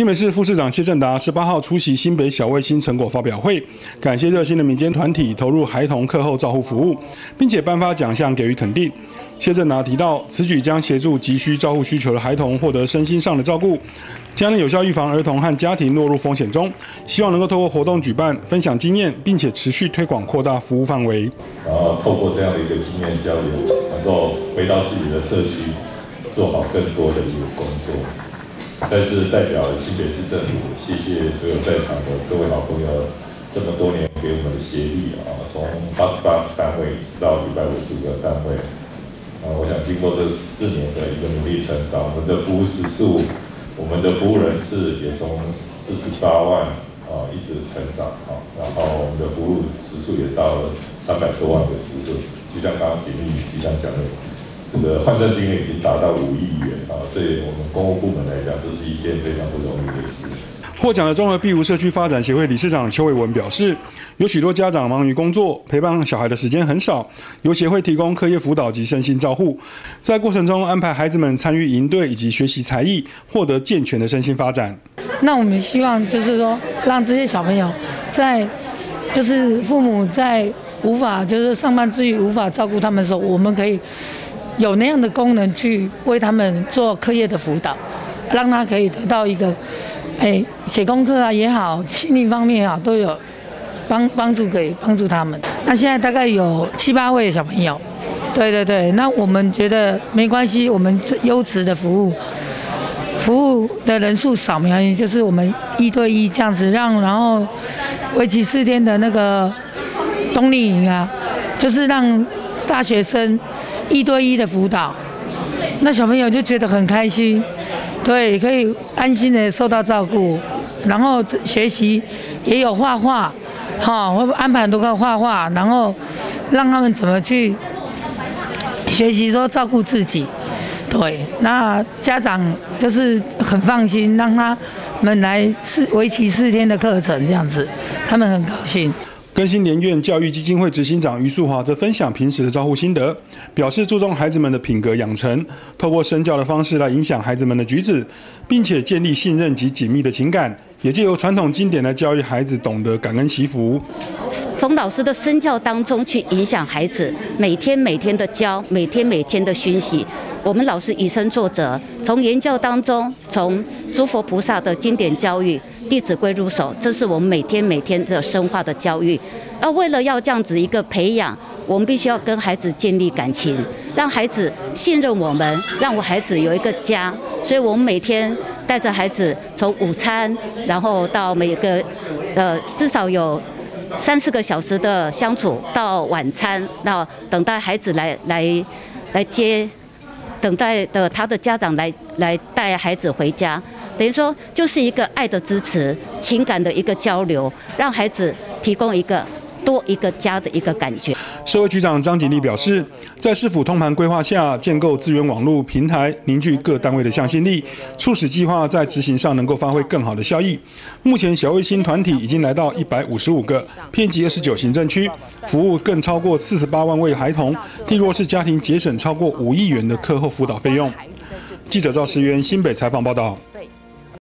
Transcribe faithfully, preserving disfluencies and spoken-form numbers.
新北市副市长谢正达十八号出席新北小卫星成果发表会，感谢热心的民间团体投入孩童课后照护服务，并且颁发奖项给予肯定。谢正达提到，此举将协助急需照护需求的孩童获得身心上的照顾，将能有效预防儿童和家庭落入风险中。希望能够透过活动举办、分享经验，并且持续推广扩大服务范围。 然后透过这样的一个经验交流，能够回到自己的社区，做好更多的一个工作。再次代表新北市政府，谢谢所有在场的各位好朋友，这么多年给我们的协力啊，从八十八单位一直到一百五十五个单位，啊，我想经过这四年的一个努力成长，我们的服务时数，我们的服务人次也从四十八万啊一直成长啊，然后我们的服务时数也到了三百多万个时数，就像刚刚简历局长讲的。这个换证金额已经达到五亿元啊！对我们公务部门来讲，这是一件非常不容易的事。 获奖的中和碧湖社区发展协会理事长邱伟文表示，有许多家长忙于工作，陪伴小孩的时间很少，由协会提供课业辅导及身心照护，在过程中安排孩子们参与营队以及学习才艺，获得健全的身心发展。 那我们希望就是说，让这些小朋友在，就是父母在无法就是上班之余无法照顾他们的时候，我们可以有那样的功能去为他们做课业的辅导，让他可以得到一个，哎，写功课啊也好，心理方面也好，都有帮帮助，可以帮助他们。那现在大概有七八位小朋友，对对对，那我们觉得没关系，我们优质的服务，服务的人数少没关系，就是我们一对一这样子让，然后为期四天的那个冬令营啊，就是让大学生一对一的辅导，那小朋友就觉得很开心，对，可以安心的受到照顾，然后学习也有画画，哈，会安排很多个画画，然后让他们怎么去学习说照顾自己，对，那家长就是很放心，让他们来四为期四天的课程这样子，他们很高兴。 更新联院教育基金会执行长于素华则分享平时的照护心得，表示注重孩子们的品格养成，透过身教的方式来影响孩子们的举止，并且建立信任及紧密的情感，也借由传统经典来教育孩子懂得感恩惜福。 从老师的身教当中去影响孩子，每天每天的教，每天每天的熏习。我们老师以身作则，从言教当中，从诸佛菩萨的经典教育，弟子规入手，这是我们每天每天的深化的教育。而为了要这样子一个培养，我们必须要跟孩子建立感情，让孩子信任我们，让我孩子有一个家。所以我们每天带着孩子从午餐，然后到每个呃至少有三四个小时的相处，到晚餐，到等待孩子来来来接。等待的他的家长来来带孩子回家，等于说就是一个爱的支持、情感的一个交流，让孩子提供一个多一个家的一个感觉。 社会局长张锦丽表示，在市府通盘规划下，建构资源网络平台，凝聚各单位的向心力，促使计划在执行上能够发挥更好的效益。目前小卫星团体已经来到一百五十五个，遍及二十九行政区，服务更超过四十八万位孩童，替弱势家庭节省超过五亿元的课后辅导费用。记者赵时渊新北采访报道。